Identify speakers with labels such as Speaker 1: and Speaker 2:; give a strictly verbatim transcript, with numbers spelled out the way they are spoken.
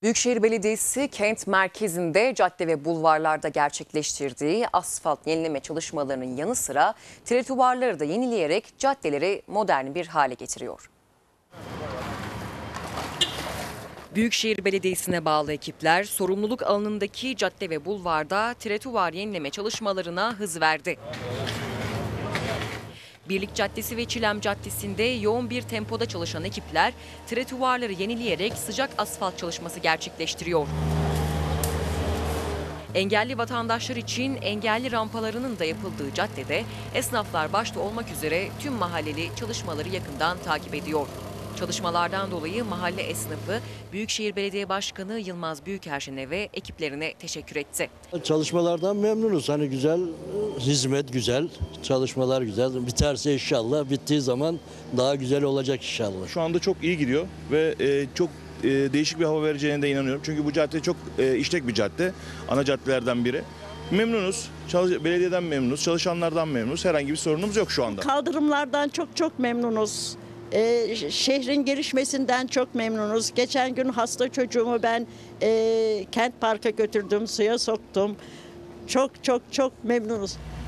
Speaker 1: Büyükşehir Belediyesi kent merkezinde cadde ve bulvarlarda gerçekleştirdiği asfalt yenileme çalışmalarının yanı sıra trotuarları da yenileyerek caddeleri modern bir hale getiriyor. Büyükşehir Belediyesi'ne bağlı ekipler sorumluluk alanındaki cadde ve bulvarda trotuar yenileme çalışmalarına hız verdi. Birlik Caddesi ve Çilem Caddesi'nde yoğun bir tempoda çalışan ekipler trotuarları yenileyerek sıcak asfalt çalışması gerçekleştiriyor. Engelli vatandaşlar için engelli rampalarının da yapıldığı caddede esnaflar başta olmak üzere tüm mahalleli çalışmaları yakından takip ediyor. Çalışmalardan dolayı mahalle esnafı Büyükşehir Belediye Başkanı Yılmaz Büyükerşen'e ve ekiplerine teşekkür etti.
Speaker 2: Çalışmalardan memnunuz. Hani güzel, hizmet güzel, çalışmalar güzel. Biterse inşallah, bittiği zaman daha güzel olacak inşallah.
Speaker 3: Şu anda çok iyi gidiyor ve e, çok e, değişik bir hava vereceğine de inanıyorum. Çünkü bu cadde çok e, işlek bir cadde, ana caddelerden biri. Memnunuz, Çalış belediyeden memnunuz, çalışanlardan memnunuz. Herhangi bir sorunumuz yok şu anda.
Speaker 4: Kaldırımlardan çok çok memnunuz. Ee, şehrin gelişmesinden çok memnunuz. Geçen gün hasta çocuğumu ben e, kent parka götürdüm, suya soktum. Çok çok çok memnunuz.